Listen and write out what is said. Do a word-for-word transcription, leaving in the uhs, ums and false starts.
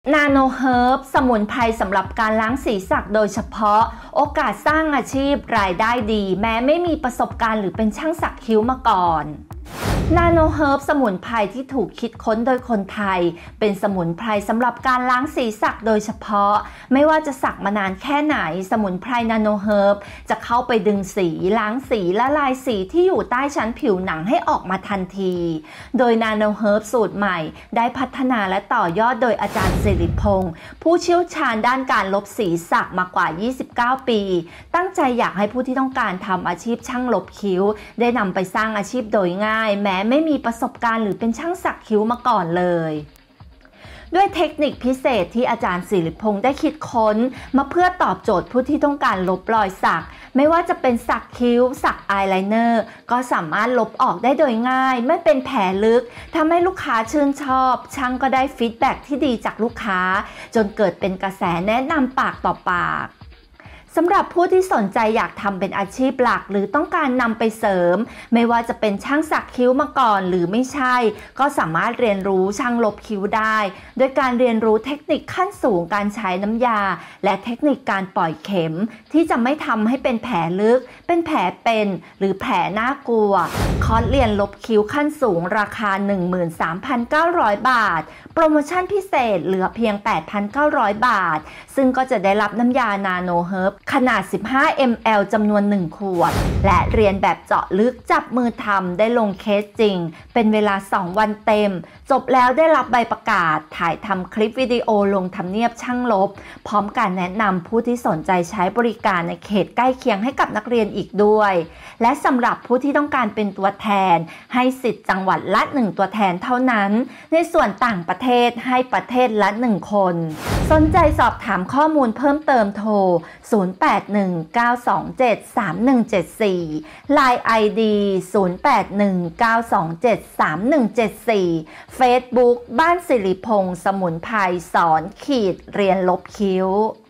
นาโนเฮิร์บสมุนไพรสำหรับการล้างศีรษะโดยเฉพาะโอกาสสร้างอาชีพรายได้ดีแม้ไม่มีประสบการณ์หรือเป็นช่างสักคิ้วมาก่อนนาโนเฮิร์บสมุนไพรที่ถูกคิดค้นโดยคนไทยเป็นสมุนไพรสำหรับการล้างศีรษะโดยเฉพาะไม่ว่าจะสักมานานแค่ไหนสมุนไพรนาโนเฮิร์บจะเข้าไปดึงสีล้างสีละลายสีที่อยู่ใต้ชั้นผิวหนังให้ออกมาทันทีโดยนาโนเฮิร์บสูตรใหม่ได้พัฒนาและต่อยอดโดยอาจารย์สิริพงศ์ผู้เชี่ยวชาญด้านการลบสีสักมากว่ายี่สิบเก้าปีตั้งใจอยากให้ผู้ที่ต้องการทำอาชีพช่างลบคิ้วได้นำไปสร้างอาชีพโดยง่ายแม้ไม่มีประสบการณ์หรือเป็นช่างสักคิ้วมาก่อนเลยด้วยเทคนิคพิเศษที่อาจารย์ศิริพงศ์ได้คิดค้นมาเพื่อตอบโจทย์ผู้ที่ต้องการลบรอยสักไม่ว่าจะเป็นสักคิ้วสักอายไลเนอร์ก็สามารถลบออกได้โดยง่ายไม่เป็นแผลลึกทำให้ลูกค้าชื่นชอบช่างก็ได้ฟีดแบ็กที่ดีจากลูกค้าจนเกิดเป็นกระแสแนะนำปากต่อปากสำหรับผู้ที่สนใจอยากทำเป็นอาชีพหลักหรือต้องการนำไปเสริมไม่ว่าจะเป็นช่างสักคิ้วมาก่อนหรือไม่ใช่ก็สามารถเรียนรู้ช่างลบคิ้วได้โดยการเรียนรู้เทคนิคขั้นสูงการใช้น้ำยาและเทคนิคการปล่อยเข็มที่จะไม่ทำให้เป็นแผลลึกเป็นแผลเป็นหรือแผลน่ากลัวคอร์สเรียนลบคิ้วขั้นสูงราคา หนึ่งหมื่นสามพันเก้าร้อย บาทโปรโมชั่นพิเศษเหลือเพียง แปดพันเก้าร้อย บาทซึ่งก็จะได้รับน้ำยานาโนเฮิร์บขนาด สิบห้ามิลลิลิตร จำนวนหนึ่งขวดและเรียนแบบเจาะลึกจับมือทำได้ลงเคสจริงเป็นเวลาสองวันเต็มจบแล้วได้รับใบประกาศถ่ายทำคลิปวิดีโอลงทำเนียบช่างลบพร้อมการแนะนำผู้ที่สนใจใช้บริการในเขตใกล้เคียงให้กับนักเรียนอีกด้วยและสำหรับผู้ที่ต้องการเป็นตัวแทนให้สิทธิ์จังหวัดละหนึ่งตัวแทนเท่านั้นในส่วนต่างประเทศให้ประเทศละหนึ่งคนสนใจสอบถามข้อมูลเพิ่มเติมโทรศูนย์ แปด หนึ่ง เก้า สอง เจ็ด สาม หนึ่ง เจ็ด สี่ ไลน์ ไอ ดี ศูนย์ แปด หนึ่ง เก้า สอง เจ็ด สาม หนึ่ง เจ็ด สี่ เฟซบุ๊กบ้านสิริพงศ์สมุนไพรสอนขีดเรียนลบคิ้ว